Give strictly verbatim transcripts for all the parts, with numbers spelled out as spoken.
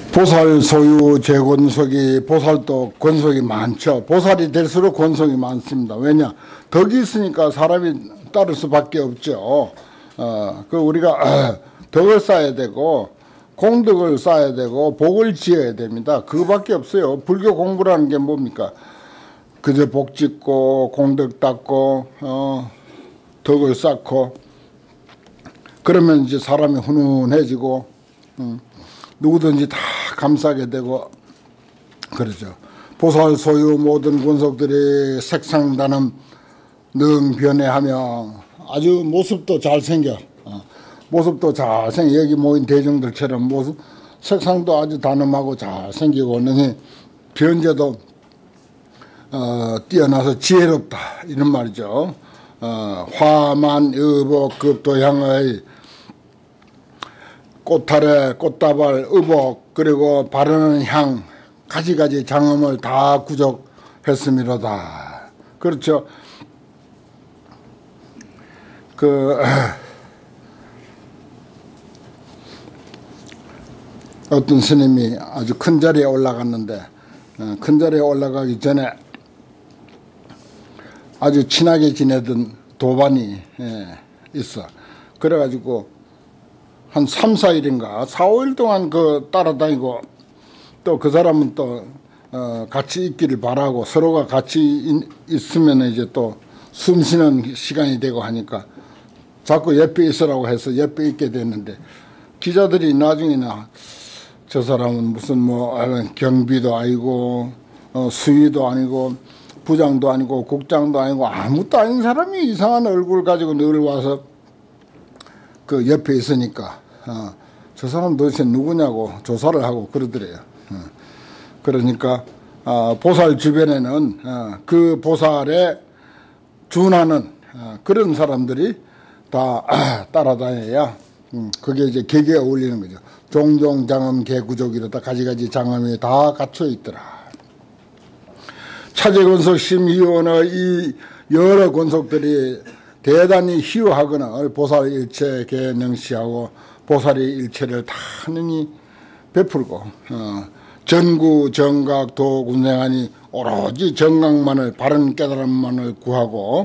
보살 소유 재권속이 보살도 권속이 많죠. 보살이 될수록 권속이 많습니다. 왜냐? 덕이 있으니까 사람이 따를 수밖에 없죠. 어, 그 우리가 덕을 쌓아야 되고 공덕을 쌓아야 되고 복을 지어야 됩니다. 그거밖에 없어요. 불교 공부라는 게 뭡니까? 그저 복 짓고 공덕 닦고 어, 덕을 쌓고 그러면 이제 사람이 훈훈해지고 음, 누구든지 다 감싸게 되고 그러죠. 보살 소유 모든 권속들이 색상단음 능변해하며 아주 모습도 잘생겨 어, 모습도 잘생겨 여기 모인 대중들처럼 모습 색상도 아주 단음하고 잘생기고 능히 변제도 어, 뛰어나서 지혜롭다 이런 말이죠. 어, 화만 의복 급도향의 꽃탈에 꽃다발 의복 그리고 바르는 향 가지가지 장엄을 다 구족했음이로다. 그렇죠. 그 어떤 스님이 아주 큰 자리에 올라갔는데 어, 큰 자리에 올라가기 전에 아주 친하게 지내던 도반이 예, 있어. 그래가지고 한 삼, 사 일인가 사, 오 일 동안 그 따라다니고 또 그 사람은 또 어, 같이 있기를 바라고 서로가 같이 있, 있으면 이제 또 숨 쉬는 시간이 되고 하니까 자꾸 옆에 있으라고 해서 옆에 있게 됐는데 기자들이 나중에는 저 사람은 무슨 뭐 경비도 아니고 어, 수위도 아니고 부장도 아니고 국장도 아니고 아무것도 아닌 사람이 이상한 얼굴 가지고 늘 와서 그 옆에 있으니까 어, 저 사람 도대체 누구냐고 조사를 하고 그러더래요. 어, 그러니까 어, 보살 주변에는 어, 그 보살에 준하는 어, 그런 사람들이 다 아, 따라다녀야 음, 그게 이제 개개에 어울리는 거죠. 종종 장엄 개구족이로다 가지가지 장엄이 다 갖춰 있더라. 차제권속 심희원의 이 여러 권속들이 대단히 희유하거나 보살 일체 개명시하고 보살의 일체를 다 능히 베풀고 어, 전구 정각 도 군생하니 오로지 정각만을 바른 깨달음만을 구하고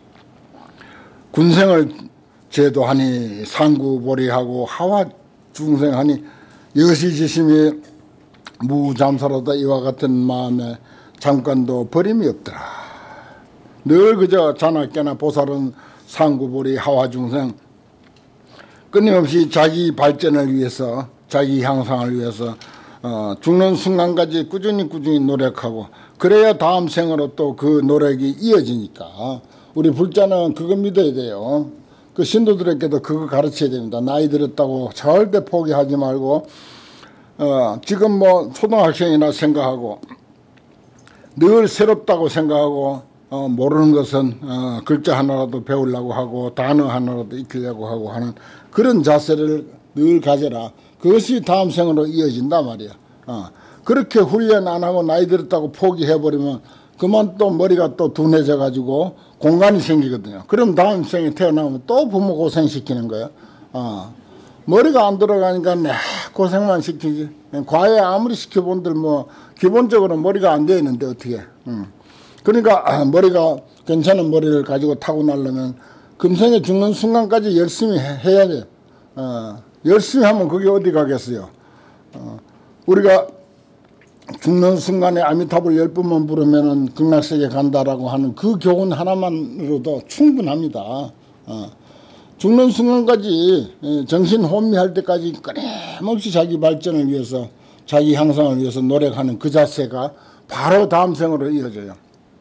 군생을 제도하니 상구보리하고 하와 중생하니 여시지심이 무잠사로다 이와 같은 마음에 잠깐도 버림이 없더라. 늘 그저 자나 깨나 보살은 상구보리 하와중생 끊임없이 자기 발전을 위해서 자기 향상을 위해서 어, 죽는 순간까지 꾸준히 꾸준히 노력하고 그래야 다음 생으로 또 그 노력이 이어지니까 우리 불자는 그거 믿어야 돼요. 그 신도들에게도 그거 가르쳐야 됩니다. 나이 들었다고 절대 포기하지 말고 어, 지금 뭐 초등학생이나 생각하고 늘 새롭다고 생각하고 어, 모르는 것은 어, 글자 하나라도 배우려고 하고 단어 하나라도 익히려고 하고 하는 그런 자세를 늘 가져라. 그것이 다음 생으로 이어진다 말이야. 어, 그렇게 훈련 안 하고 나이 들었다고 포기해버리면 그만 또 머리가 또 둔해져 가지고 공간이 생기거든요. 그럼 다음 생에 태어나면 또 부모 고생시키는 거예요. 어, 머리가 안 들어가니까 내 고생만 시키지. 과외 아무리 시켜본들 뭐 기본적으로 머리가 안 되어 있는데 어떻게. 음. 그러니까 머리가 괜찮은 머리를 가지고 타고나려면 금생에 죽는 순간까지 열심히 해야 돼요. 어, 열심히 하면 그게 어디 가겠어요. 어, 우리가 죽는 순간에 아미타불 열 번만 부르면은 극락세계 간다라고 하는 그 교훈 하나만으로도 충분합니다. 어, 죽는 순간까지 정신 혼미할 때까지 끊임없이 자기 발전을 위해서 자기 향상을 위해서 노력하는 그 자세가 바로 다음 생으로 이어져요.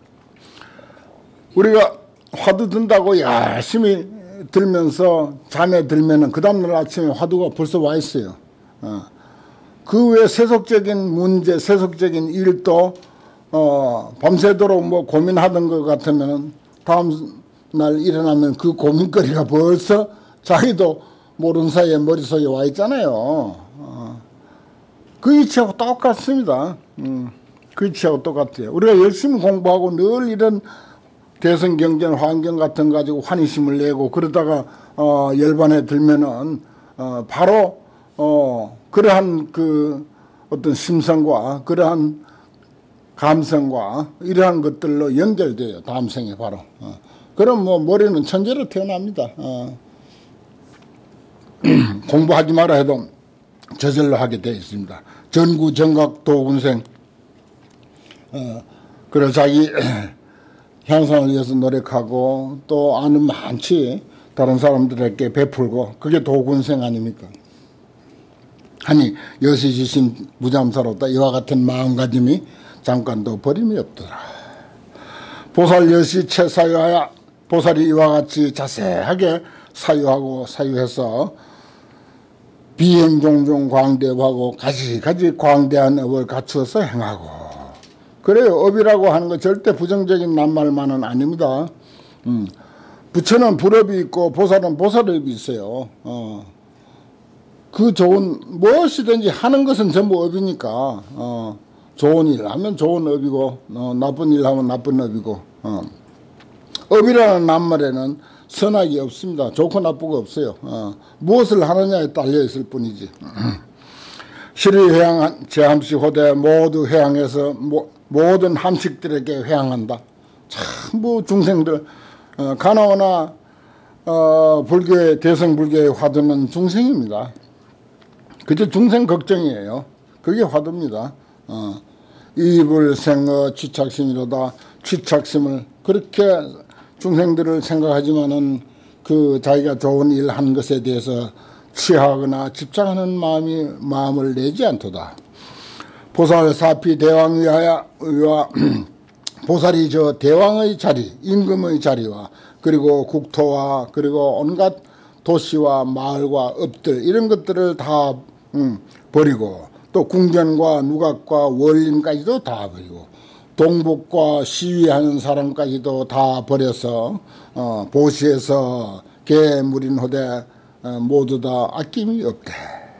우리가 화두 든다고 열심히 들면서 잠에 들면은 그 다음날 아침에 화두가 벌써 와 있어요. 어. 그 외 세속적인 문제, 세속적인 일도 어, 밤새도록 뭐 고민하던 것 같으면은 다음 날 일어나면 그 고민거리가 벌써 자기도 모르는 사이에 머릿속에 와 있잖아요. 어. 그 이치하고 똑같습니다. 음, 그 이치하고 똑같아요. 우리가 열심히 공부하고 늘 이런 대선 경쟁 환경 같은 거 가지고 환희심을 내고 그러다가 어, 열반에 들면은 어, 바로 어, 그러한 그 어떤 심성과 그러한 감성과 이러한 것들로 연결돼요. 다음 생에 바로. 어. 그럼 뭐 머리는 천재로 태어납니다. 어. 공부하지 마라 해도 저절로 하게 되어 있습니다. 전구 정각 도군생. 어. 그래 자기 향상을 위해서 노력하고 또 아는 많지 다른 사람들에게 베풀고 그게 도군생 아닙니까? 하니 여시지신 무잠사롭다. 이와 같은 마음가짐이 잠깐도 버림이 없더라. 보살 여시 채사유하여 보살이 이와 같이 자세하게 사유하고 사유해서 비행종종 광대하고 가지가지 광대한 업을 갖추어서 행하고. 그래요. 업이라고 하는 거 절대 부정적인 낱말만은 아닙니다. 음. 부처는 불업이 있고 보살은 보살업이 있어요. 어. 그 좋은 무엇이든지 하는 것은 전부 업이니까 어. 좋은 일 하면 좋은 업이고 어. 나쁜 일 하면 나쁜 업이고 어. 업이라는 낱말에는 선악이 없습니다. 좋고 나쁘고 없어요. 어. 무엇을 하느냐에 딸려 있을 뿐이지. 시리회양 제함시 호대 모두 회양해서 모, 모든 함식들에게 회양한다. 전부 중생들 어, 가나오나 어, 불교의 대성불교의 화두는 중생입니다. 그저 중생 걱정이에요. 그게 화두입니다. 어, 이불 생어 취착심이로다. 취착심을 그렇게 중생들을 생각하지만은 그 자기가 좋은 일 한 것에 대해서 취하거나 집착하는 마음이 마음을 내지 않도다. 보살 사피 대왕 위하여 위와 보살이 저 대왕의 자리, 임금의 자리와 그리고 국토와 그리고 온갖 도시와 마을과 업들 이런 것들을 다 음, 버리고 또 궁전과 누각과 원림까지도 다 버리고 동복과 시위하는 사람까지도 다 버려서 어, 보시에서 개무린호대 어, 모두 다 아낌이 없대.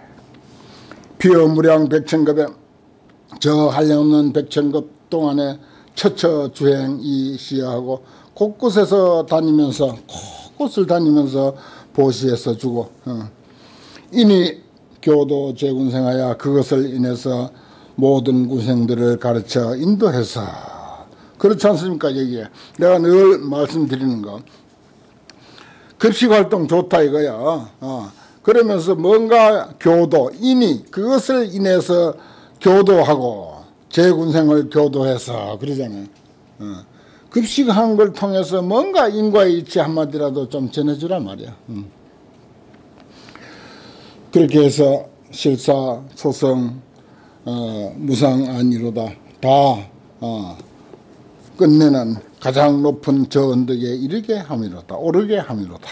비어무량 백천급에 저 한량없는 백천급 동안에 처처주행이 시하고 곳곳에서 다니면서 곳곳을 다니면서 보시해서 주고 어. 이니 교도 재군생하여 그것을 인해서 모든 군생들을 가르쳐 인도해서 그렇지 않습니까? 여기에 내가 늘 말씀드리는 거 급식활동 좋다 이거야. 어. 그러면서 뭔가 교도 인이 그것을 인해서 교도하고 재군생을 교도해서 그러잖아요. 어. 급식한 걸 통해서 뭔가 인과의 이치 한마디라도 좀 전해주란 말이야. 음. 그렇게 해서 실사, 소성, 어, 무상안이로다 다 어, 끝내는 가장 높은 저 언덕에 이르게 함이로다. 오르게 함이로다.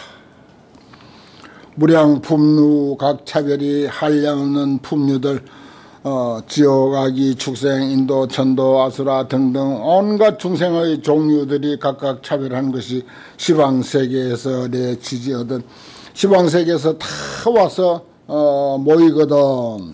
무량 품류 각 차별이 한량없는 품류들 어, 지옥, 아기, 축생, 인도, 천도, 아수라 등등 온갖 중생의 종류들이 각각 차별한 것이 시방세계에서 내 지지 얻은 시방세계에서 다 와서 어, 모이거든.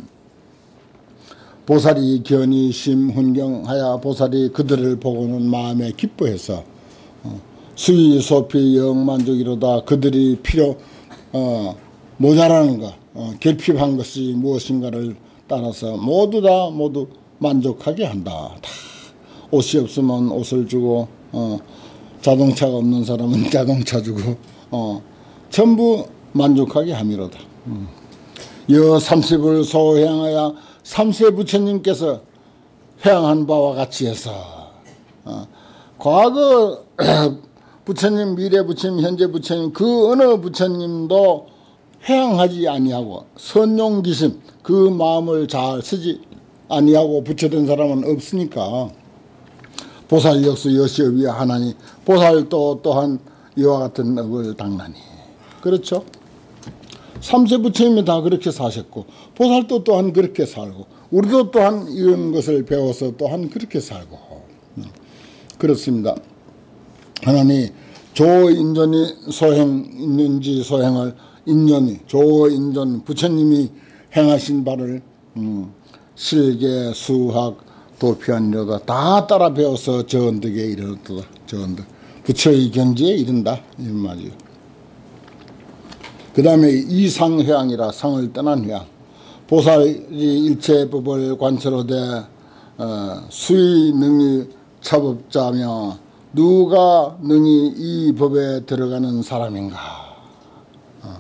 보살이 견이 심훈경하여 보살이 그들을 보고는 마음에 기뻐해서 어, 수위 소피 영만족이로다. 그들이 필요 어, 모자라는 것 어, 결핍한 것이 무엇인가를 따라서 모두 다 모두 만족하게 한다. 다 옷이 없으면 옷을 주고 어, 자동차가 없는 사람은 자동차 주고 어, 전부 만족하게 함이로다. 음. 여 삼십을 소회양하여 삼세 부처님께서 회양한 바와 같이 해서 어, 과거 부처님, 미래 부처님, 현재 부처님 그 어느 부처님도 회양하지 아니하고 선용기심 그 마음을 잘 쓰지 아니하고 부처된 사람은 없으니까 보살 역수 여시업이 하나니 보살도 또한 이와 같은 업을 당나니 그렇죠. 삼세 부처님이 다 그렇게 사셨고 보살도 또한 그렇게 살고 우리도 또한 이런 것을 배워서 또한 그렇게 살고 그렇습니다. 하나니 조인전이 소행 있는지 소행을 인연이 조인전 부처님이 행하신 바를 음, 실계 수학 도피하니로다 다 따라 배워서 저 언덕에 이르렀다. 저 언덕 부처의 경지에 이른다 이런 말이요. 그 다음에 이상회양이라 상을 떠난 회양 보살이 일체법을 관철하되 어, 수의 능히 차법자며 누가 능히 이 법에 들어가는 사람인가. 어.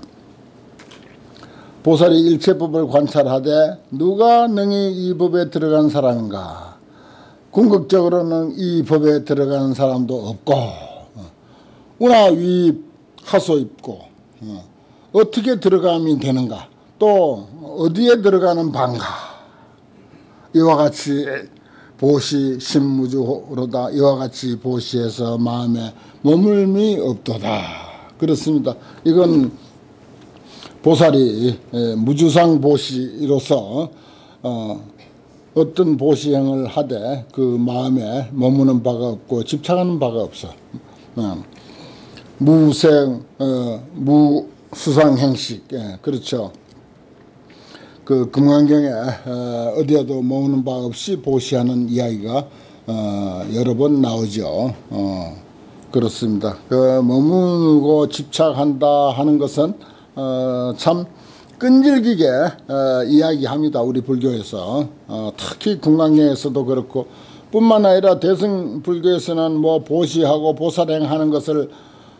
보살이 일체법을 관찰하되 누가 능히 이 법에 들어가는 사람인가. 궁극적으로는 이 법에 들어가는 사람도 없고 어. 운하 위입 하소 입고 어. 어떻게 들어가면 되는가. 또 어디에 들어가는 방가. 이와 같이 보시 신무주로다. 이와 같이 보시에서 마음에 머물미 없도다. 그렇습니다. 이건 보살이 무주상 보시로서 어, 어떤 보시행을 하되 그 마음에 머무는 바가 없고 집착하는 바가 없어. 어. 무생 어, 무수상행식. 예, 그렇죠. 그 금강경에 어, 어디에도 머무는 바 없이 보시하는 이야기가 어, 여러 번 나오죠. 어, 그렇습니다. 그 머무고 집착한다 하는 것은 어, 참 끈질기게 어, 이야기합니다. 우리 불교에서 어, 특히 금강경에서도 그렇고 뿐만 아니라 대승 불교에서는 뭐 보시하고 보살행하는 것을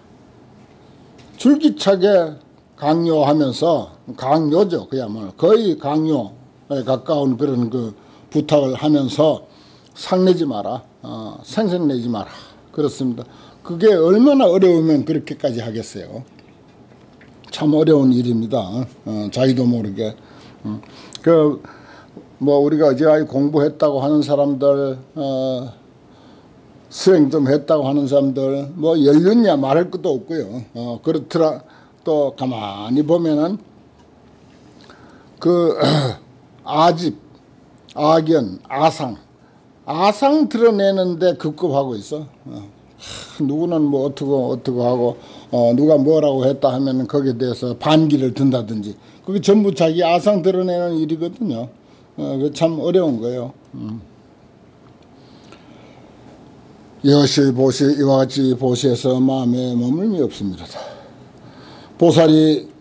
줄기차게 강요하면서 강요죠. 그야말로 거의 강요에 가까운 그런 그 부탁을 하면서 상내지 마라. 어, 생색내지 마라. 그렇습니다. 그게 얼마나 어려우면 그렇게까지 하겠어요. 참 어려운 일입니다. 어, 자기도 모르게. 음. 그, 뭐, 우리가 어제 공부했다고 하는 사람들, 어, 수행 좀 했다고 하는 사람들, 뭐, 연륜이야 말할 것도 없고요. 어, 그렇더라. 또 가만히 보면은 그 아집, 아견, 아상, 아상 드러내는데 급급하고 있어. 어. 누구는 뭐 어떻고 어떻고 하고 어, 누가 뭐라고 했다 하면 거기에 대해서 반기를 든다든지 그게 전부 자기 아상 드러내는 일이거든요. 어, 그 참 어려운 거예요. 음. 여시 보시 이와 같이 보시에서 마음에 머물미 없습니다. 보살이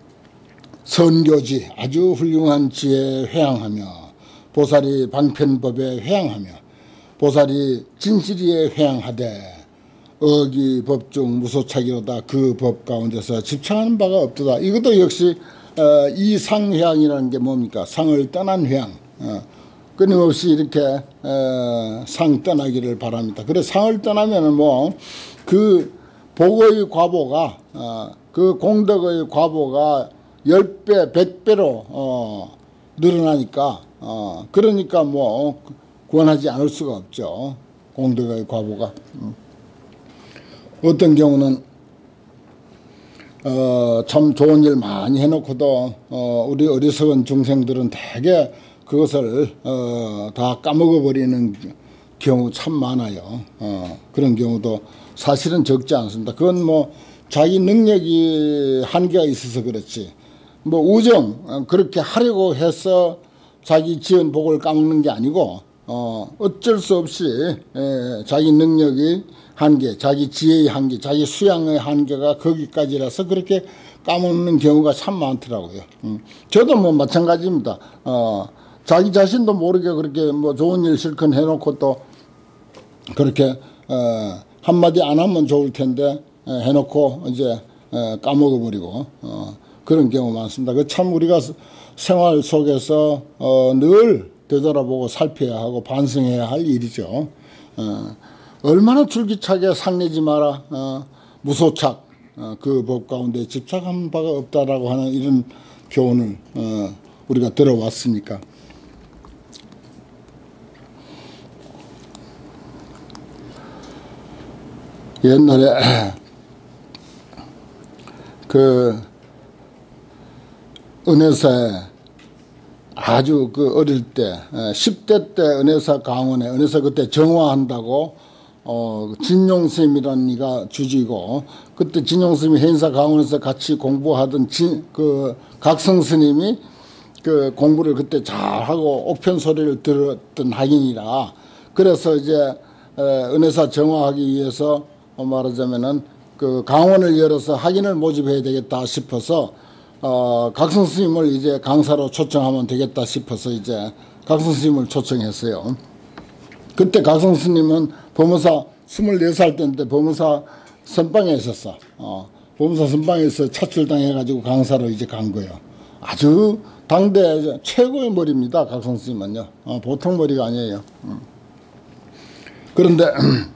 선교지 아주 훌륭한 지혜에 회항하며 보살이 방편법에 회항하며 보살이 진실이에 회항하되 어기 법중 무소착이로다. 그 법 가운데서 집착하는 바가 없도다. 이것도 역시 어, 이 상회항이라는 게 뭡니까? 상을 떠난 회항. 어, 끊임없이 이렇게 어, 상 떠나기를 바랍니다. 그래 상을 떠나면은 뭐 그 복의 과보가 어, 그 공덕의 과보가 십 배, 백 배로 어, 늘어나니까 어, 그러니까 뭐 구원하지 않을 수가 없죠. 공덕의 과보가. 음. 어떤 경우는 어, 참 좋은 일 많이 해놓고도 어, 우리 어리석은 중생들은 대개 그것을 어, 다 까먹어버리는 경우 참 많아요. 어, 그런 경우도 사실은 적지 않습니다. 그건 뭐 자기 능력이 한계가 있어서 그렇지 뭐 우정 그렇게 하려고 해서 자기 지은 복을 까먹는 게 아니고 어, 어쩔 수 없이 에, 자기 능력이 한계, 자기 지혜의 한계, 자기 수양의 한계가 거기까지라서 그렇게 까먹는 경우가 참 많더라고요. 음. 저도 뭐 마찬가지입니다. 어, 자기 자신도 모르게 그렇게 뭐 좋은 일 실컷 해놓고 또 그렇게 어, 한마디 안 하면 좋을 텐데 에, 해놓고 이제 에, 까먹어버리고 어, 그런 경우 많습니다. 그 참 우리가 생활 속에서 어, 늘 되돌아보고 살펴야 하고 반성해야 할 일이죠. 어, 얼마나 줄기차게 상내지 마라. 어, 무소착. 어, 그 법 가운데 집착한 바가 없다라고 하는 이런 교훈을 어, 우리가 들어왔으니까. 옛날에 그 은혜사에 아주 그 어릴 때 십 대 때 은혜사 강원에 은혜사 그때 정화한다고 어 진용스님이라는 이가 주지고 그때 진용스님이 해인사 강원에서 같이 공부하던 진, 그 각성스님이 그 공부를 그때 잘하고 옥편 소리를 들었던 학인이라 그래서 이제 은혜사 정화하기 위해서 말하자면은 그 강원을 열어서 학인을 모집해야 되겠다 싶어서 어, 각성 스님을 이제 강사로 초청하면 되겠다 싶어서 이제 각성 스님을 초청했어요. 그때 각성 스님은 법무사 스물네 살 때인데 법무사 선방에 있었어. 어, 법무사 선방에서 차출당해가지고 강사로 이제 간 거예요. 아주 당대 최고의 머리입니다. 각성 스님은요. 어, 보통 머리가 아니에요. 음. 그런데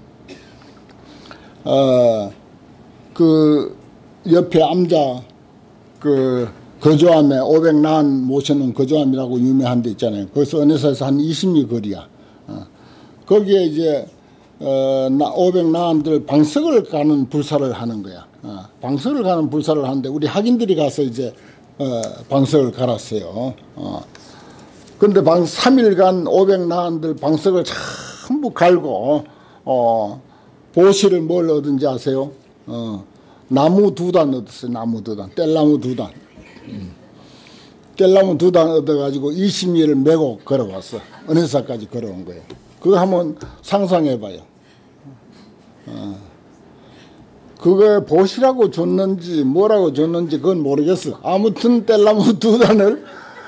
어, 그 옆에 암자 그 거조암에 오백난 모셔놓은 거조암이라고 유명한 데 있잖아요. 거기서 은혜사에서 한 이십 리 거리야. 어. 거기에 이제 어, 오백난들 방석을 가는 불사를 하는 거야. 어. 방석을 가는 불사를 하는데 우리 학인들이 가서 이제 어, 방석을 갈았어요. 어. 근데 방 삼 일간 오백난들 방석을 전부 갈고 어, 보시를 뭘 얻은지 아세요? 어, 나무 두 단 얻었어요. 나무 두 단. 뗄나무 두 단. 음. 뗄나무 두 단 얻어가지고 이십 리를 메고 걸어왔어. 은혜사까지 걸어온 거예요. 그거 한번 상상해봐요. 어. 그거 보시라고 줬는지 뭐라고 줬는지 그건 모르겠어. 아무튼 뗄나무 두 단을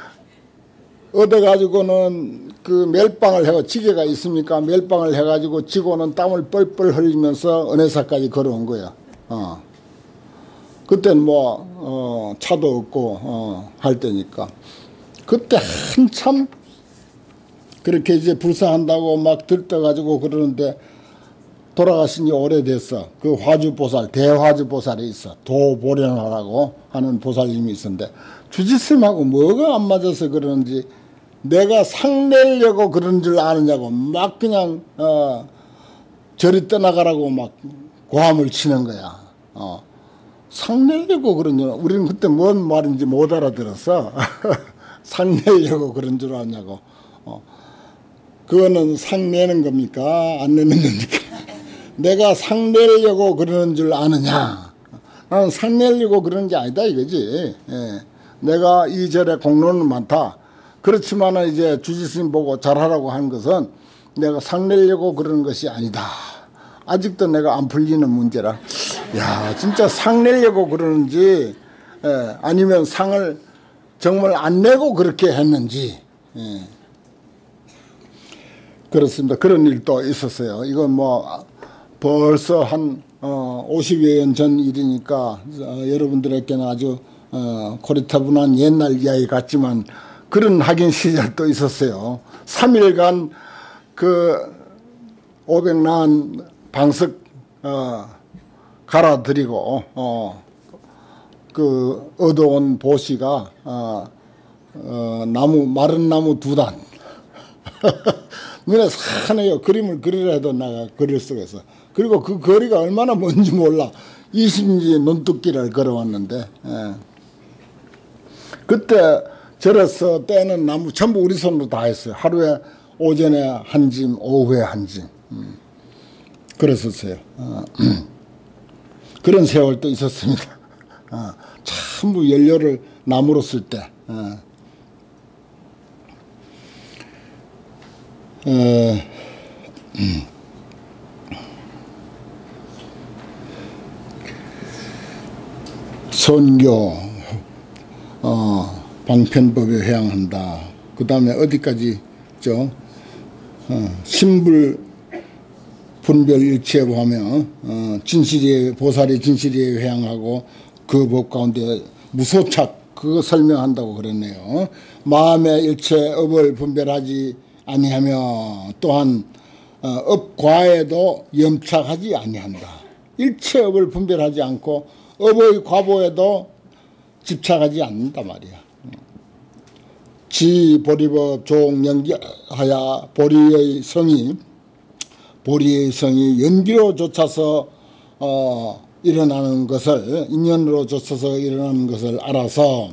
얻어가지고는 그 멜빵을 해가 지게가 있습니까? 멜빵을 해가지고 지고는 땀을 뻘뻘 흘리면서 은혜사까지 걸어온 거야. 어. 그땐 뭐, 어, 차도 없고, 어, 할 때니까. 그때 한참 그렇게 이제 불사한다고 막 들떠가지고 그러는데 돌아가신 지 오래됐어. 그 화주보살, 대화주보살이 있어. 도보련하라고 하는 보살님이 있었는데 주지스님하고 뭐가 안 맞아서 그러는지 내가 상 내려고 그런 줄 아느냐고 막 그냥 어, 저리 떠나가라고 막 고함을 치는 거야. 어. 상 내려고 그런 줄, 우리는 그때 뭔 말인지 못 알아들었어. 상 내려고 그런 줄 아냐고. 어. 그거는 상 내는 겁니까? 안 내는 겁니까? 내가 상 내려고 그러는 줄 아느냐? 나는 상 내려고 그러는 게 아니다 이거지. 예. 내가 이 절에 공로는 많다. 그렇지만 이제 주지스님 보고 잘하라고 한 것은 내가 상 내려고 그러는 것이 아니다. 아직도 내가 안 풀리는 문제라. 야, 진짜 상 내려고 그러는지, 예, 아니면 상을 정말 안 내고 그렇게 했는지, 예. 그렇습니다. 그런 일도 있었어요. 이건 뭐 벌써 한 어, 오십여 년 전 일이니까 어, 여러분들에게는 아주 어, 고리타분한 옛날 이야기 같지만 그런 학인 시절도 있었어요. 삼 일간 그 오백난 방석 어, 갈아드리고 어, 그 얻어온 보시가 어, 어, 나무 마른 나무 두 단 눈에 산해요. 그림을 그리라 해도 내가 그릴 수가 있어. 그리고 그 거리가 얼마나 먼지 몰라. 이십 리 논뚝길을 걸어왔는데 예. 그때 절에서 떼는 나무 전부 우리 손으로 다 했어요. 하루에 오전에 한 짐, 오후에 한 짐. 음. 그랬었어요. 어. 그런 세월도 있었습니다. 어. 전부 연료를 나무로 쓸 때. 어. 어, 음. 선교, 어, 방편법에 회양한다. 그 다음에 어디까지, 죠? 어, 신불 분별 일체에 보면, 어, 진실이, 보살이 진실이 회양하고 그 법 가운데 무소착, 그거 설명한다고 그랬네요. 마음의 일체 업을 분별하지 아니하며 또한 어, 업과에도 염착하지 아니한다. 일체업을 분별하지 않고 업의 과보에도 집착하지 않는다 말이야. 지보리법 종연기하야 보리의 성이 보리의 성이 연기로 좇아서 어, 일어나는 것을 인연으로 좇아서 일어나는 것을 알아서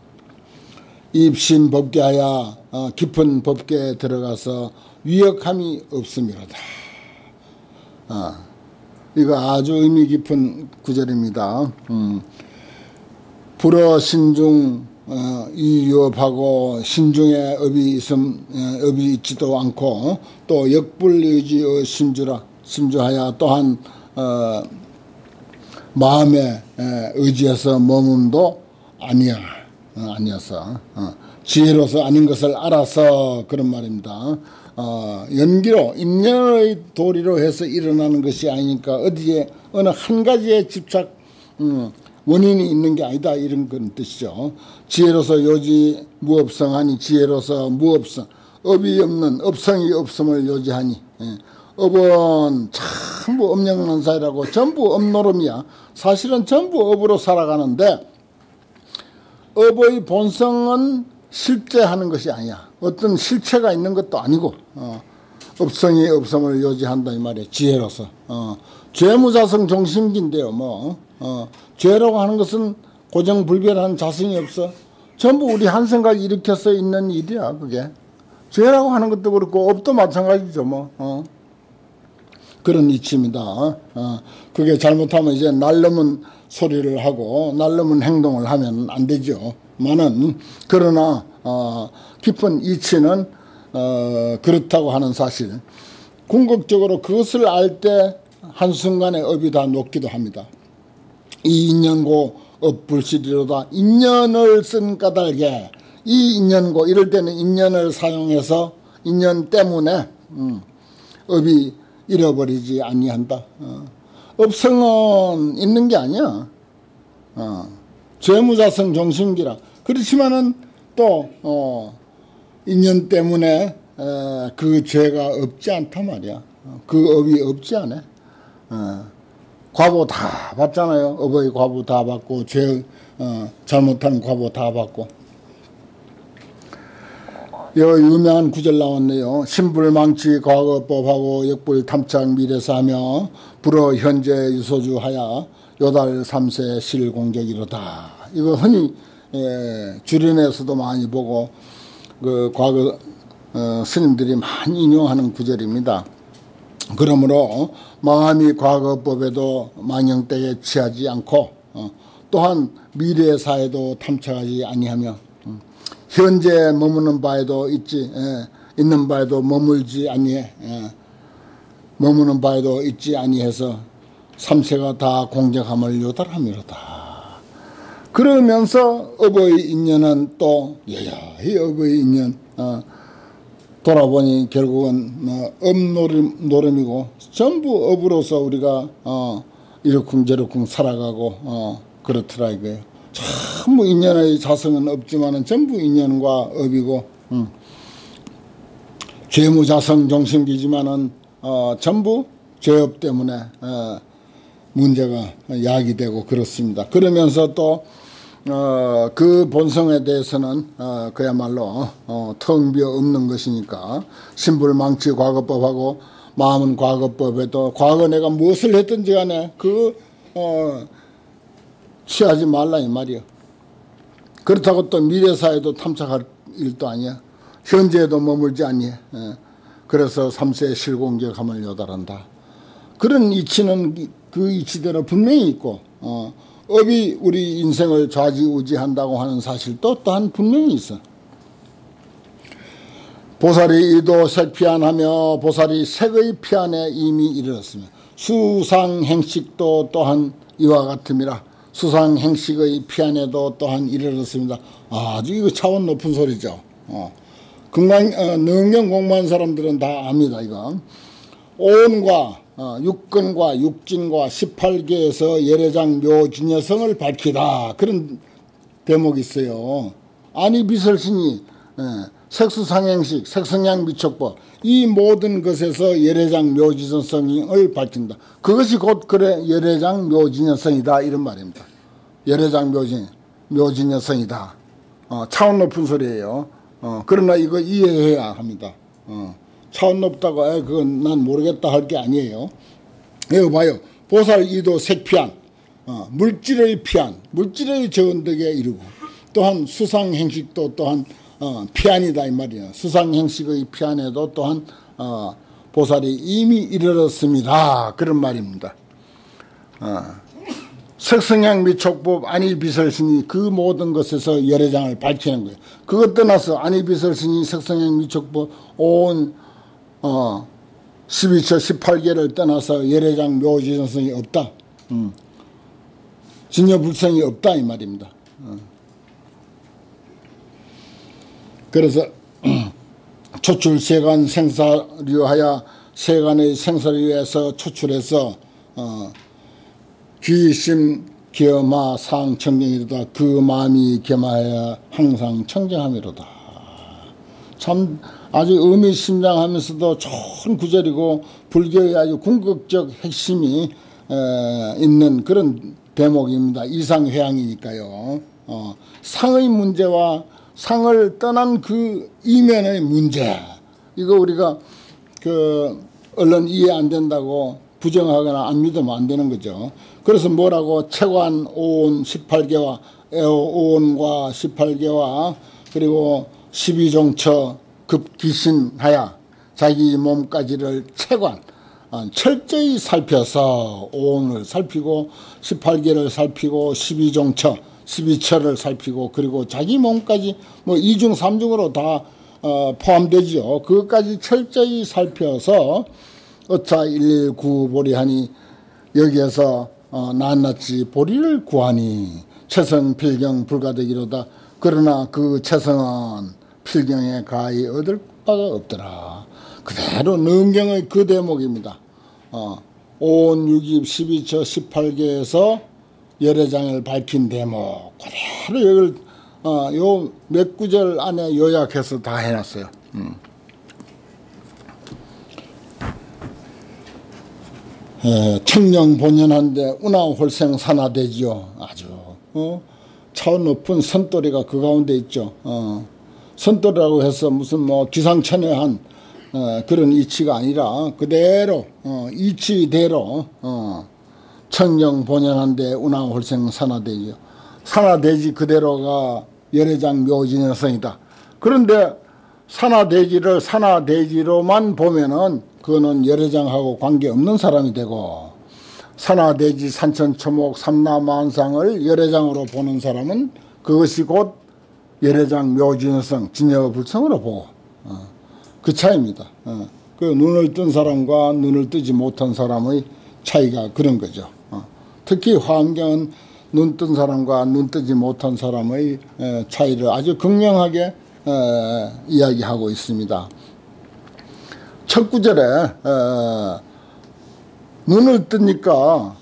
입신 법계하야 어, 깊은 법계에 들어가서 위역함이 없음이로다. 어, 이거 아주 의미 깊은 구절입니다. 음. 불어 신중 어, 이유업하고 신중에 업이 있음 어, 업이 있지도 않고 또 역불의지의 심주라 심주하야 또한 어, 마음의 에, 의지에서 머문도 아니야. 어, 아니었어. 어. 지혜로서 아닌 것을 알아서 그런 말입니다. 어, 연기로 인연의 도리로 해서 일어나는 것이 아니니까 어디에 어느 한 가지에 집착 음, 원인이 있는 게 아니다 이런 그런 뜻이죠. 지혜로서 요지 무업성하니 지혜로서 무업성 업이 없는 업성이 없음을 요지하니 예. 업은 전부 업력난사이라고 전부 업노름이야. 사실은 전부 업으로 살아가는데 업의 본성은 실제하는 것이 아니야. 어떤 실체가 있는 것도 아니고 어, 업성이 없음을 요지한다 이 말이야. 지혜로서 어, 죄무자성 종심기인데요. 뭐 어, 죄라고 하는 것은 고정불변한 자성이 없어. 전부 우리 한 생각이 일으켜서 있는 일이야. 그게 죄라고 하는 것도 그렇고 업도 마찬가지죠. 뭐 어. 그런 이치입니다. 어, 그게 잘못하면 이제 날름은 소리를 하고 날름은 행동을 하면 안 되죠. 많은 그러나 어, 깊은 이치는 어, 그렇다고 하는 사실. 궁극적으로 그것을 알 때 한순간에 업이 다 녹기도 합니다. 이 인연고 업불실이로다. 인연을 쓴 까닭에 이 인연고 이럴 때는 인연을 사용해서 인연 때문에 음, 업이 잃어버리지 아니한다. 어. 업성은 있는 게 아니야. 어. 죄무자성 정신기라. 그렇지만은 또 어, 인연 때문에 에, 그 죄가 없지 않단 말이야. 어. 그 업이 없지 않아. 어. 과보 다 받잖아요. 업의 과보 다 받고 죄 어, 잘못한 과보 다 받고. 여 유명한 구절 나왔네요. 신불망치 과거법하고 역불탐착 미래사하며 불어 현재 유소주하야 요달 삼세 실공적이로다. 이거 흔히 예, 주련에서도 많이 보고 그 과거 어, 스님들이 많이 인용하는 구절입니다. 그러므로 마음이 과거법에도 망령되게 취하지 않고 어, 또한 미래사에도 탐착하지 아니하며 음, 현재 머무는 바에도 있지 예, 있는 바에도 머물지 아니해 예, 머무는 바에도 있지 아니해서 삼세가 다 공적함을 요달함이로다. 그러면서 업의 인연은 또 여야히 업의 인연 어, 돌아보니 결국은 어, 업노름 노름이고 전부 업으로서 우리가 어, 이러쿵저러쿵 살아가고 어, 그렇더라 이거예요. 전부 인연의 자성은 없지만은 전부 인연과 업이고 음. 죄무자성 종심기지만은 어, 전부 죄업 때문에 어, 문제가 야기되고 그렇습니다. 그러면서 또 어, 그 본성에 대해서는 어, 그야말로 어, 텅 비어 없는 것이니까 신불망치 과거법하고 마음은 과거법에도 과거 내가 무엇을 했든지 간에 그 어, 취하지 말라 이 말이야. 그렇다고 또 미래사에도 탐착할 일도 아니야. 현재에도 머물지 아니해. 예. 그래서 삼세 실공적함을 요달한다. 그런 이치는 그 이치대로 분명히 있고 어, 업이 우리 인생을 좌지우지한다고 하는 사실도 또한 분명히 있어. 보살이 이도 색피안하며 보살이 색의 피안에 이미 이르렀으며 수상행식도 또한 이와 같음이라. 수상행식의 피안에도 또한 이르렀습니다. 아주 이거 차원 높은 소리죠. 어. 금강 어, 능경 공부한 사람들은 다 압니다. 이거 오온과 어, 육근과 육진과 십팔 개에서 예례장 묘진여성을 밝히다. 그런 대목이 있어요. 아니 비설신이 예, 색수상행식, 색성향 미촉법 이 모든 것에서 예례장 묘진여성을 밝힌다. 그것이 곧 그래 예례장 묘진여성이다 이런 말입니다. 예례장 묘진, 묘진여성이다. 어, 차원 높은 소리예요. 어, 그러나 이거 이해해야 합니다. 어. 차원 높다고 에, 그건 난 모르겠다 할 게 아니에요. 이거 봐요. 보살 이도 색피안 어, 물질의 피안 물질의 저언덕에 이르고 또한 수상행식도 또한 어, 피안이다 이 말이야. 수상행식의 피안에도 또한 어, 보살이 이미 이르렀습니다. 그런 말입니다. 어. 색성향 미촉법 안이비설신이 그 모든 것에서 열애장을 밝히는 거예요. 그것 떠나서 안이비설신이 색성향 미촉법 온 어, 십이 처 십팔 개를 떠나서 열애장 묘지전성이 없다. 음. 진여불성이 없다 이 말입니다. 어. 그래서 초출 세간 생사류하여 세간의 생사류에서 초출해서 어, 귀심 겸하 상 청정이로다. 그 마음이 겸하여 항상 청정함이로다. 참 아주 의미심장하면서도 좋은 구절이고 불교의 아주 궁극적 핵심이 에, 있는 그런 대목입니다. 이상회양이니까요. 어, 상의 문제와 상을 떠난 그 이면의 문제, 이거 우리가 그 얼른 이해 안 된다고 부정하거나 안 믿으면 안 되는 거죠. 그래서 뭐라고 체관 오온 십팔 개와 오온과 십팔 개와 그리고 십이종처 급기신하여 자기 몸까지를 체관 철저히 살펴서 오온을 살피고 십팔 개를 살피고 십이종처 십이처를 살피고 그리고 자기 몸까지 뭐 이중 삼중으로 다 어, 포함되죠. 그것까지 철저히 살펴서 어차 일일구 보리하니 여기에서 어, 낱낱이 보리를 구하니 체성 필경 불가되기로다. 그러나 그 체성은 필경에 가히 얻을 바가 없더라. 그대로 능경의 그 대목입니다. 어, 오온 육입 십이처 십팔 개에서 열애장을 밝힌 대목 그대로 여기를 어, 요 몇 구절 안에 요약해서 다 해놨어요. 음. 에, 청령 본연한데 운하홀생 산하되지요. 아주 어? 차원 높은 선도리가 그 가운데 있죠. 어. 선도리라고 해서 무슨 뭐 기상천외한 어, 그런 이치가 아니라 그대로 어, 이치대로 어, 청령 본연한데 운하홀생 산하되지요. 산하대지 그대로가 열애장 묘진여성이다. 그런데 산하대지를 산하대지로만 보면은 그거는 열애장하고 관계없는 사람이 되고 산하대지 산천초목 삼라만상을 열애장으로 보는 사람은 그것이 곧 열애장 묘진여성 진여불성으로 보고 어, 그 차이입니다. 어, 그 눈을 뜬 사람과 눈을 뜨지 못한 사람의 차이가 그런 거죠. 어, 특히 화엄경은 눈 뜬 사람과 눈 뜨지 못한 사람의 차이를 아주 극명하게 이야기하고 있습니다. 첫 구절에 눈을 뜨니까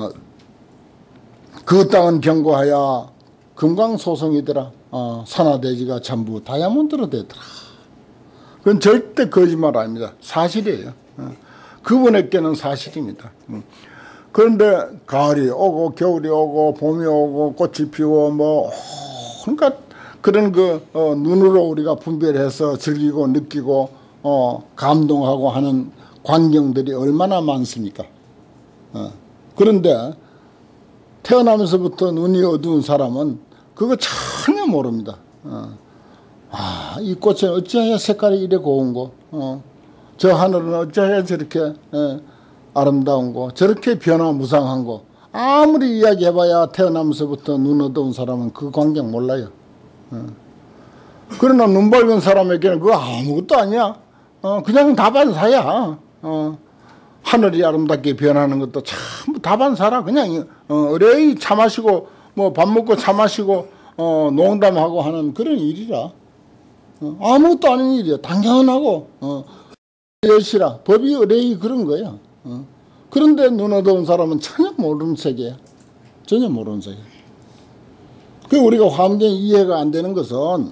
그 땅은 견고하여 금강소송이더라. 산하대지가 전부 다이아몬드로 되더라. 그건 절대 거짓말 아닙니다. 사실이에요. 그분에게는 사실입니다. 그런데 가을이 오고 겨울이 오고 봄이 오고 꽃이 피고 뭐 그러니까 그런 그 어, 눈으로 우리가 분별해서 즐기고 느끼고 어, 감동하고 하는 광경들이 얼마나 많습니까? 어. 그런데 태어나면서부터 눈이 어두운 사람은 그거 전혀 모릅니다. 어. 아, 이 꽃은 어찌하여 색깔이 이래 고운고 어. 저 하늘은 어찌하여 저렇게 에, 아름다운 거 저렇게 변화무쌍한 거 아무리 이야기해봐야 태어나면서부터 눈 어두운 사람은 그 광경 몰라요. 어. 그러나 눈 밝은 사람에게는 그거 아무것도 아니야. 어, 그냥 다반사야. 어. 하늘이 아름답게 변하는 것도 전부 다반사라. 그냥 어, 의뢰이 차 마시고 뭐 밥 먹고 차 마시고 어, 농담하고 하는 그런 일이라. 어, 아무것도 아닌 일이야. 당연하고 어, 여시라. 법이 의뢰이 그런 거야. 어. 그런데 눈 어두운 사람은 전혀 모르는 세계야. 전혀 모르는 세계. 그 우리가 화엄경이 이해가 안 되는 것은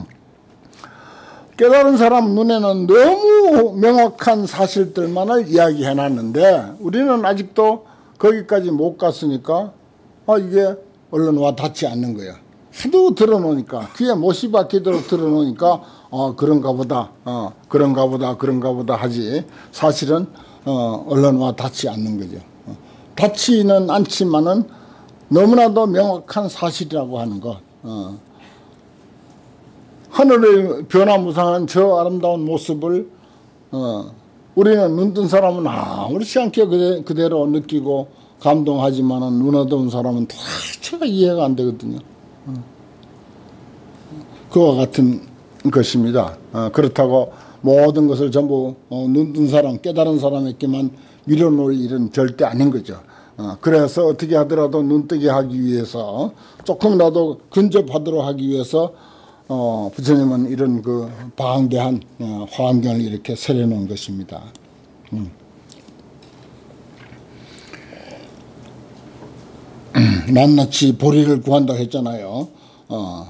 깨달은 사람 눈에는 너무 명확한 사실들만을 이야기해 놨는데 우리는 아직도 거기까지 못 갔으니까 아 이게 얼른 와 닿지 않는 거야. 하도 들어놓으니까 귀에 못이 박히도록 들어놓으니까 어 그런가 보다 어 그런가 보다 그런가 보다 하지 사실은 어, 얼른 와 닿지 않는 거죠. 어, 닿지는 않지만은 너무나도 명확한 사실이라고 하는 것. 어. 하늘의 변화무쌍한 저 아름다운 모습을 어, 우리는 눈뜬 사람은 아무렇지 않게 그대, 그대로 느끼고 감동하지만은 눈 어두운 사람은 도대체가 이해가 안 되거든요. 어. 그와 같은 것입니다. 어, 그렇다고 모든 것을 전부 어, 눈뜬 사람, 깨달은 사람에게만 밀어놓을 일은 절대 아닌 거죠. 어, 그래서 어떻게 하더라도 눈뜨게 하기 위해서 조금이라도 근접하도록 하기 위해서 어, 부처님은 이런 그 방대한 어, 환경을 이렇게 세려놓은 것입니다. 음. 낱낱이 보리를 구한다고 했잖아요. 어,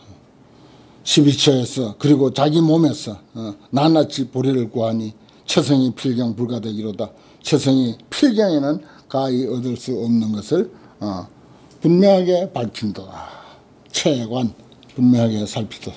십이처에서 그리고 자기 몸에서 어, 낱낱이 보리를 구하니 처성이 필경 불가되기로다. 처성이 필경에는 가히 얻을 수 없는 것을 어, 분명하게 밝힌도다. 체관 분명하게 살피도다.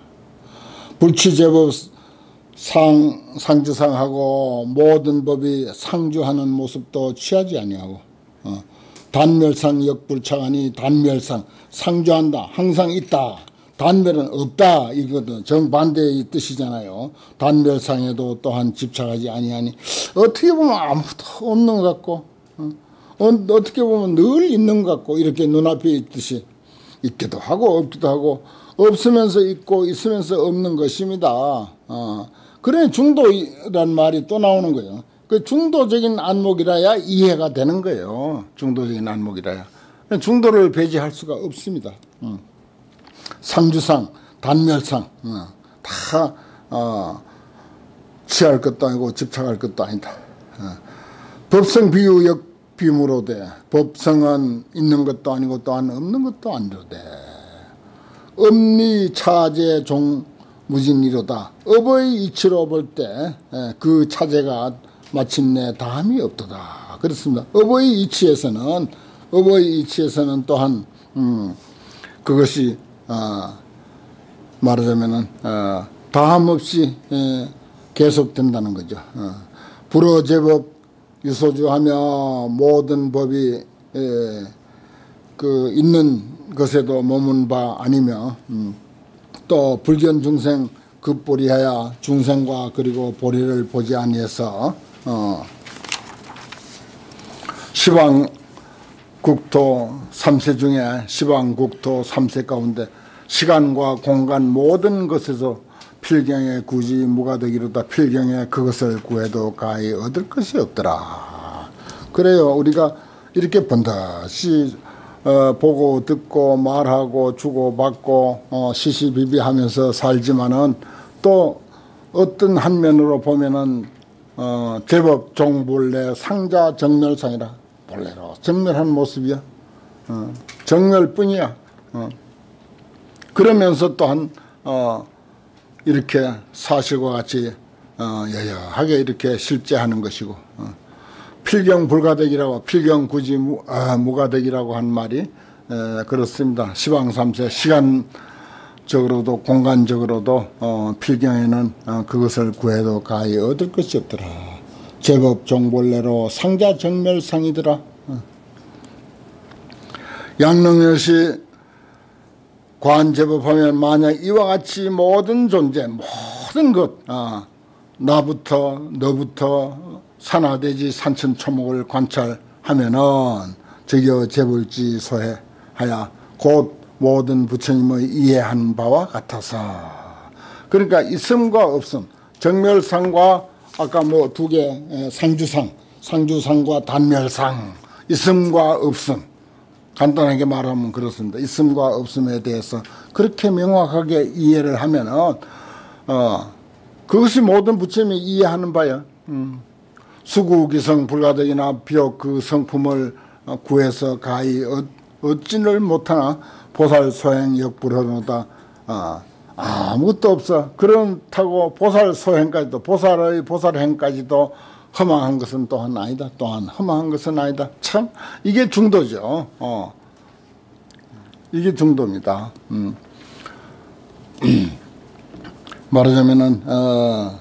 불취제법 상, 상주상하고 모든 법이 상주하는 모습도 취하지 아니하고 어, 단멸상 역불착하니 단멸상 상주한다 항상 있다 단멸은 없다 이거든 정반대의 뜻이잖아요. 단멸상에도 또한 집착하지 아니하니 어떻게 보면 아무것도 없는 것 같고 어, 어떻게 보면 늘 있는 것 같고 이렇게 눈앞에 있듯이 있기도 하고 없기도 하고 없으면서 있고 있으면서 없는 것입니다. 어, 그래 중도란 말이 또 나오는 거예요. 그 중도적인 안목이라야 이해가 되는 거예요. 중도적인 안목이라야. 중도를 배제할 수가 없습니다. 음. 상주상, 단멸상 어, 다 어, 취할 것도 아니고 집착할 것도 아니다. 어. 법성 비유 역비무로되 법성은 있는 것도 아니고 또한 없는 것도 아니로되 엄리 차제 종 무진이로다. 업의 이치로 볼 때 그 차제가 마침내 다함이 없도다. 그렇습니다. 업의 이치에서는 업의 이치에서는 또한 음, 그것이 어, 말하자면은 어, 다함 없이 에, 계속된다는 거죠. 어. 불어제법 유소주하며 모든 법이 에, 그 있는 것에도 머문 바 아니며 음, 또 불견 중생 급보리하여 중생과 그리고 보리를 보지 아니해서 어, 시방국토 삼세 중에 시방국토 삼세 가운데 시간과 공간 모든 것에서 필경에 굳이 무가되기로다. 필경에 그것을 구해도 가히 얻을 것이 없더라. 그래요. 우리가 이렇게 번듯이 어, 보고 듣고 말하고 주고받고 어, 시시비비하면서 살지만은 또 어떤 한 면으로 보면은 어, 제법 종본래 상자 정멸상이라 본래로 정멸한 모습이야. 어, 정멸뿐이야. 어. 그러면서 또한 어, 이렇게 사실과 같이 어, 여여하게 이렇게 실제하는 것이고 어. 필경 불가득이라고 필경 굳이 무, 아, 무가득이라고 한 말이 에, 그렇습니다. 시방삼세 시간적으로도 공간적으로도 어, 필경에는 어, 그것을 구해도 가히 얻을 것이 없더라. 제법 종본래로 상자 정멸상이더라. 어. 양릉여시 관제법하면 만약 이와 같이 모든 존재 모든 것 어, 나부터 너부터 산하대지 산천초목을 관찰하면은 저기어 재불지 소해하야 곧 모든 부처님의 이해한 바와 같아서 그러니까 있음과 없음 정멸상과 아까 뭐 두 개 상주상 상주상과 단멸상 있음과 없음 간단하게 말하면 그렇습니다. 있음과 없음에 대해서 그렇게 명확하게 이해를 하면은 어 그것이 모든 부처님이 이해하는 바야. 음. 수구기성 불가득이나 비록 그 성품을 구해서 가히 얻지를 못하나 보살 소행 역불허노다. 어, 아무것도 없어. 그렇다고 보살 소행까지도 보살의 보살행까지도 허망한 것은 또한 아니다. 또한 허망한 것은 아니다. 참 이게 중도죠. 어. 이게 중도입니다. 음. 말하자면은 어,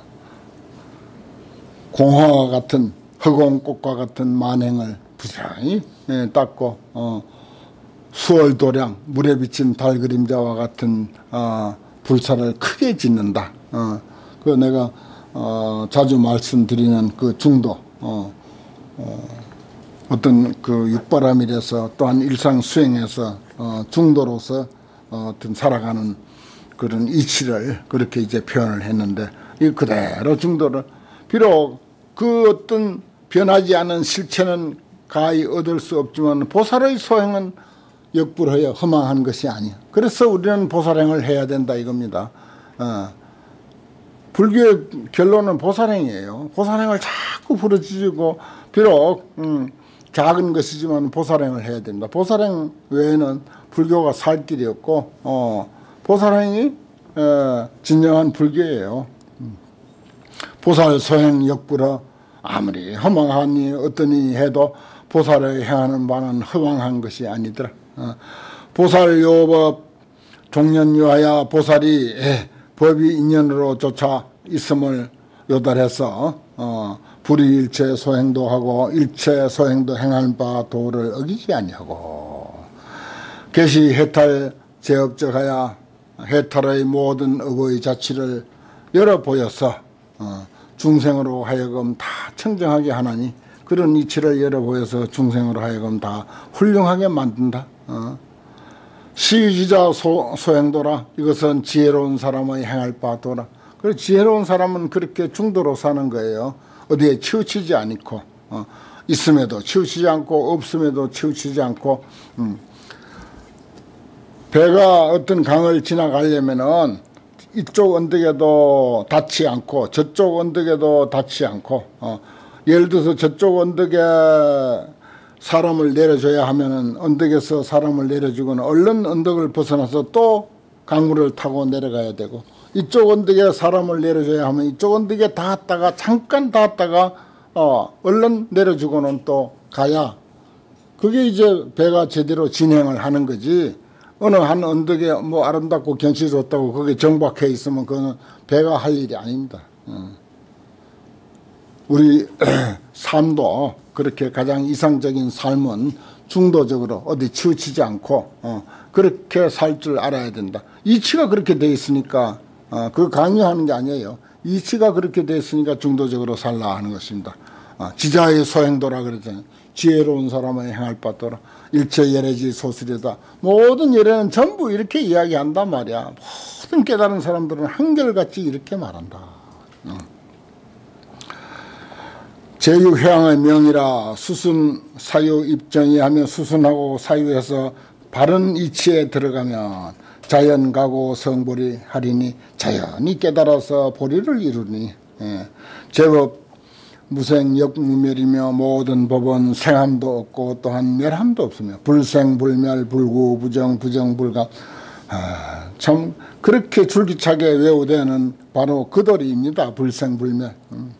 공화와 같은 허공꽃과 같은 만행을 부지런히 예, 닦고 어, 수월도량 물에 비친 달 그림자와 같은 어, 불사를 크게 짓는다. 어, 그 내가 어, 자주 말씀드리는 그 중도 어, 어, 어떤 그 육바람일에서 또한 일상 수행에서 어, 중도로서 어, 어떤 살아가는 그런 이치를 그렇게 이제 표현을 했는데 이 그대로 중도를 비록 그 어떤 변하지 않은 실체는 가히 얻을 수 없지만 보살의 소행은 역불허여 허망한 것이 아니야. 그래서 우리는 보살행을 해야 된다 이겁니다. 어. 불교의 결론은 보살행이에요. 보살행을 자꾸 부르짖고 비록 음, 작은 것이지만 보살행을 해야 된다. 보살행 외에는 불교가 살 길이 없고 어, 보살행이 어, 진정한 불교예요. 음. 보살 소행 역불허 아무리 허망하니 어떠니 해도 보살을 행하는 바는 허망한 것이 아니더라. 어. 보살요법 종년유하야 보살이 에, 법이 인연으로 쫓아 있음을 요달해서 어, 불의일체 소행도 하고 일체 소행도 행할 바 도를 어기지 아니하고 계시 해탈 제업적하야 해탈의 모든 업의 자치를 열어 보여서 어, 중생으로 하여금 다 청정하게 하나니 그런 이치를 열어 보여서 중생으로 하여금 다 훌륭하게 만든다. 어. 시기자 소, 소행도라 이것은 지혜로운 사람의 행할 바도라. 그래서 지혜로운 사람은 그렇게 중도로 사는 거예요. 어디에 치우치지 않고 어, 있음에도 치우치지 않고 없음에도 치우치지 않고 음. 배가 어떤 강을 지나가려면은 이쪽 언덕에도 닿지 않고 저쪽 언덕에도 닿지 않고 어, 예를 들어서 저쪽 언덕에 사람을 내려줘야 하면은 언덕에서 사람을 내려주고는 얼른 언덕을 벗어나서 또 강물을 타고 내려가야 되고 이쪽 언덕에 사람을 내려줘야 하면 이쪽 언덕에 닿았다가 잠깐 닿았다가 어 얼른 내려주고는 또 가야 그게 이제 배가 제대로 진행을 하는 거지. 어느 한 언덕에 뭐 아름답고 경치 좋다고 거기에 정박해 있으면 그거는 배가 할 일이 아닙니다. 어. 우리 삶도 그렇게 가장 이상적인 삶은 중도적으로 어디 치우치지 않고 어, 그렇게 살 줄 알아야 된다. 이치가 그렇게 돼 있으니까 어, 그 강요하는 게 아니에요. 이치가 그렇게 돼 있으니까 중도적으로 살라 하는 것입니다. 어, 지자의 소행도라 그러잖아요. 지혜로운 사람의 행할 바도라. 일체 예래지 소수리다. 모든 예래는 전부 이렇게 이야기한단 말이야. 모든 깨달은 사람들은 한결같이 이렇게 말한다. 어. 제유회왕의 명이라 수순 사유 입정이 하며 수순하고 사유해서 바른 이치에 들어가면 자연 가고 성보리 하리니 자연이 깨달아서 보리를 이루니 예. 제법 무생 역무멸이며 모든 법은 생함도 없고 또한 멸함도 없으며 불생불멸 불구 부정 부정불감 아, 참 그렇게 줄기차게 외우되는 바로 그 도리입니다. 불생불멸. 음.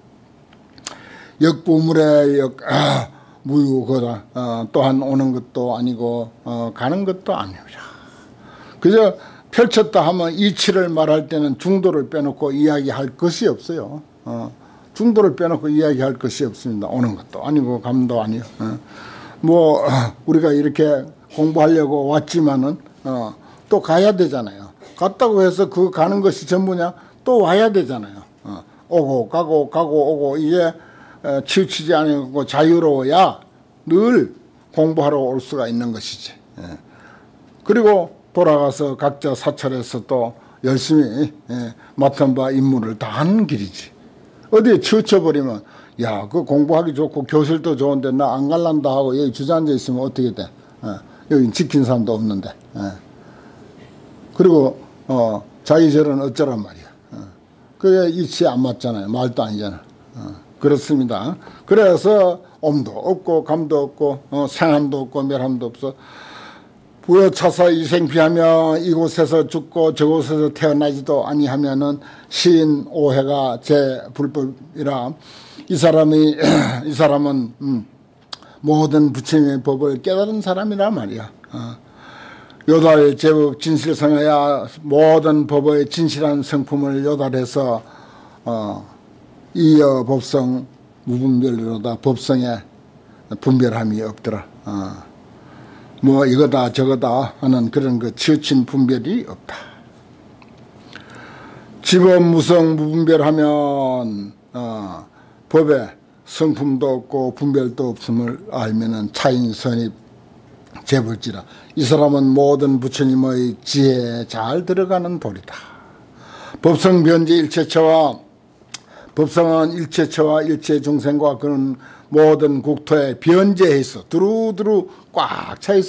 역부물의 역 아, 무유거다. 어, 또한 오는 것도 아니고 어, 가는 것도 아니오라. 그저 펼쳤다 하면 이치를 말할 때는 중도를 빼놓고 이야기할 것이 없어요. 어, 중도를 빼놓고 이야기할 것이 없습니다. 오는 것도 아니고 감도 아니요. 어. 뭐 우리가 이렇게 공부하려고 왔지만은 어, 또 가야 되잖아요. 갔다고 해서 그 가는 것이 전부냐? 또 와야 되잖아요. 어, 오고 가고 가고 오고 이게 치우치지 않고 자유로워야 늘 공부하러 올 수가 있는 것이지. 예. 그리고 돌아가서 각자 사찰에서 또 열심히 예, 맡은 바 임무를 다 하는 길이지. 어디에 치우쳐버리면 야, 그 공부하기 좋고 교실도 좋은데 나 안 갈란다 하고 여기 주저앉아 있으면 어떻게 돼? 예. 여기 지킨 사람도 없는데. 예. 그리고 어, 자기절은 어쩌란 말이야. 어. 그게 이치에 안 맞잖아요. 말도 아니잖아. 어. 그렇습니다. 그래서 옴도 없고 감도 없고 어, 생함도 없고 멸함도 없어. 부여차서 이생피하며 이곳에서 죽고 저곳에서 태어나지도 아니하면은 시인 오해가 제 불법이라 이 사람이 이 사람은 음, 모든 부처님의 법을 깨달은 사람이라 말이야. 어. 요달 제법 진실성해야 모든 법의 진실한 성품을 요달해서 어, 이어 법성 무분별로다. 법성에 분별함이 없더라. 어. 뭐 이거다 저거다 하는 그런 그 치우친 분별이 없다. 지법 무성 무분별하면 어, 법에 성품도 없고 분별도 없음을 알면은 차인 선입 재불지라. 이 사람은 모든 부처님의 지혜에 잘 들어가는 도리다. 법성 변제 일체처와 법성은 일체처와 일체 중생과 그런 모든 국토에 변제해 있어. 두루두루 꽉 차 있어.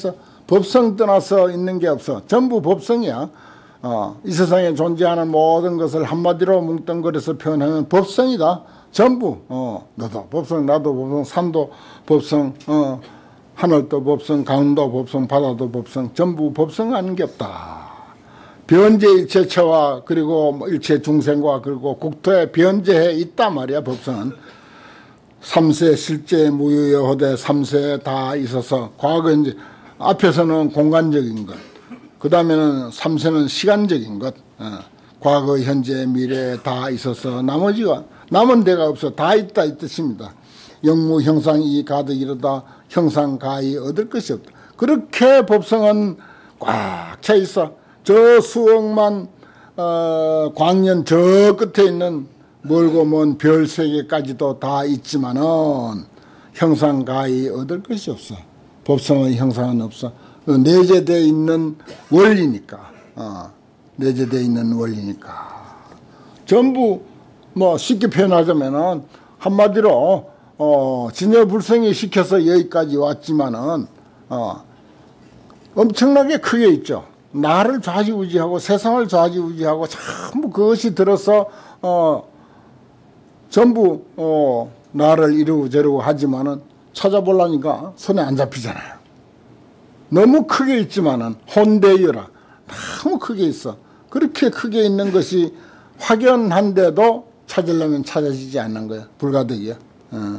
법성 떠나서 있는 게 없어. 전부 법성이야. 어, 이 세상에 존재하는 모든 것을 한마디로 뭉뚱그려서 표현하면 법성이다. 전부. 어, 너도 법성, 나도 법성, 산도 법성, 어, 하늘도 법성, 강도 법성, 바다도 법성, 전부 법성 아닌 게 없다. 변제 일체체와 그리고 일체 중생과 그리고 국토에 변제해 있단 말이야. 법성은 삼세 실제 무유여 허대 삼세에 다 있어서 과거 이제 앞에서는 공간적인 것, 그 다음에는 삼세는 시간적인 것, 어, 과거 현재 미래에 다 있어서 나머지가 남은 데가 없어. 다 있다 이 뜻입니다. 영무 형상이 가득 이르다 형상 가히 얻을 것이 없다. 그렇게 법성은 꽉 차 있어. 저 수억만 어, 광년 저 끝에 있는 멀고 먼 별 세계까지도 다 있지만은 형상 가히 얻을 것이 없어. 법성의 형상은 없어. 내재되어 있는 원리니까. 어, 내재되어 있는 원리니까. 전부 뭐 쉽게 표현하자면은 한마디로 어, 진여불성이 시켜서 여기까지 왔지만은 어, 엄청나게 크게 있죠. 나를 좌지우지하고 세상을 좌지우지하고 전부 그것이 들어서 어, 전부 어, 나를 이루고 저루고 하지만은 찾아보려니까 손에 안 잡히잖아요. 너무 크게 있지만은 혼대여라. 너무 크게 있어. 그렇게 크게 있는 것이 확연한데도 찾으려면 찾아지지 않는 거야. 불가득이야. 어.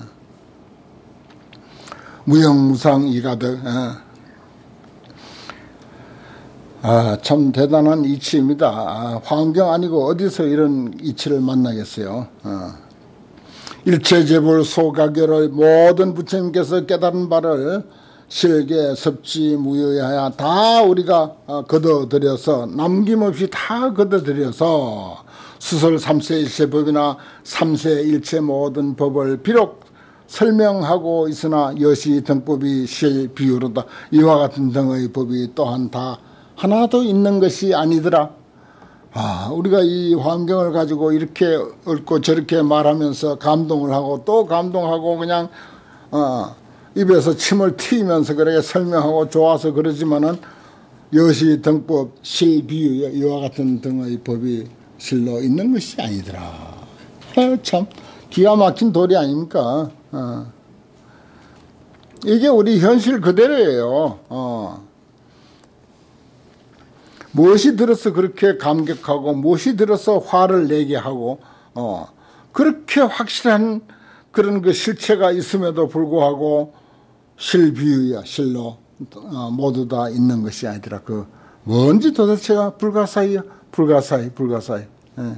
무형무상 이가득. 어. 아, 참 대단한 이치입니다. 아, 환경 아니고 어디서 이런 이치를 만나겠어요. 어. 일체재불 소가결의 모든 부처님께서 깨달은 바를 실계 섭지 무효하야 다 우리가 거둬들여서 남김없이 다 거둬들여서 수설 삼세 일체법이나 삼세 일체 모든 법을 비록 설명하고 있으나 여시 등법이 실 비유로다. 이와 같은 등의 법이 또한 다 하나도 있는 것이 아니더라. 아, 우리가 이 환경을 가지고 이렇게 얽고 저렇게 말하면서 감동을 하고 또 감동하고 그냥 어, 입에서 침을 튀면서 그렇게 설명하고 좋아서 그러지만은 여시 등법 실비유 이와 같은 등의 법이 실로 있는 것이 아니더라. 아, 참 기가 막힌 도리 아닙니까? 어. 이게 우리 현실 그대로예요. 어. 무엇이 들어서 그렇게 감격하고 무엇이 들어서 화를 내게 하고 어 그렇게 확실한 그런 그 실체가 있음에도 불구하고 실비유야 실로 어, 모두 다 있는 것이 아니더라. 그 뭔지 도대체가 불가사의야. 불가사의 불가사의. 예.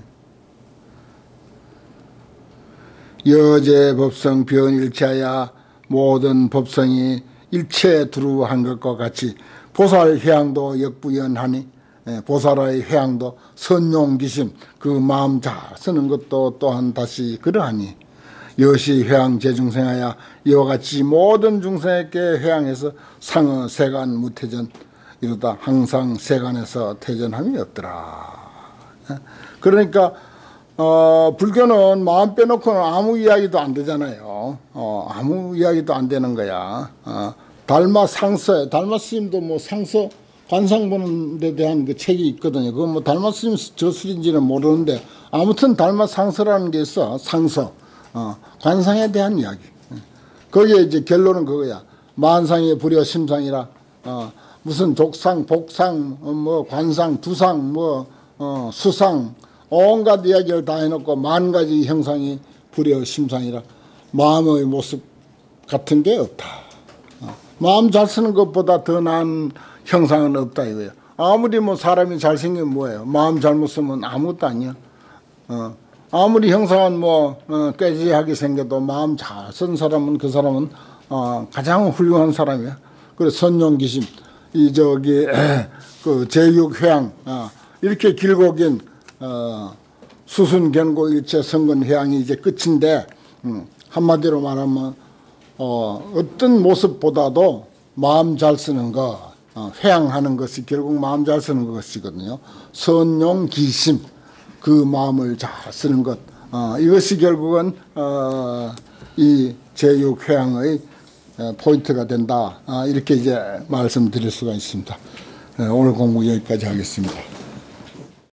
여제 법성 변일체야 모든 법성이 일체 두루한 것과 같이 보살 회양도 역부연하니 보살의 회양도 선용기심 그 마음 잘 쓰는 것도 또한 다시 그러하니 여시 회양 제중생하야 이와 같이 모든 중생에게 회양해서 상어 세간 무태전 이러다 항상 세간에서 태전함이 없더라. 그러니까 어, 불교는 마음 빼놓고는 아무 이야기도 안 되잖아요. 어, 아무 이야기도 안 되는 거야. 어, 달마 상서에 달마 스님도 뭐 상서 관상 보는 데 대한 그 책이 있거든요. 그건 뭐 달마 스님 저술인지는 모르는데 아무튼 달마 상서라는 게 있어. 상서. 어, 관상에 대한 이야기. 거기에 이제 결론은 그거야. 만상의 불여 심상이라. 어, 무슨 독상, 복상, 어, 뭐 관상, 두상, 뭐 어, 수상 온갖 이야기를 다 해놓고 만 가지 형상이 불여 심상이라. 마음의 모습 같은 게 없다. 어, 마음 잘 쓰는 것보다 더 나은 형상은 없다 이거예요. 아무리 뭐 사람이 잘생기면 뭐예요. 마음 잘못 쓰면 아무것도 아니야. 어, 아무리 형상은 뭐 어, 꾀지하게 생겨도 마음 잘 쓴 사람은 그 사람은 어, 가장 훌륭한 사람이야. 그래 선용기심 이 저기 에, 그 제육회양 어, 이렇게 길고 긴 어, 수순견고 일체 성근회양이 이제 끝인데 음, 한마디로 말하면 어, 어떤 모습보다도 마음 잘 쓰는 거 어, 회양하는 것이 결국 마음 잘 쓰는 것이거든요. 선용기심 그 마음을 잘 쓰는 것 어, 이것이 결국은 어, 이 제육회양의 포인트가 된다. 이렇게 이제 말씀드릴 수가 있습니다. 오늘 공부 여기까지 하겠습니다.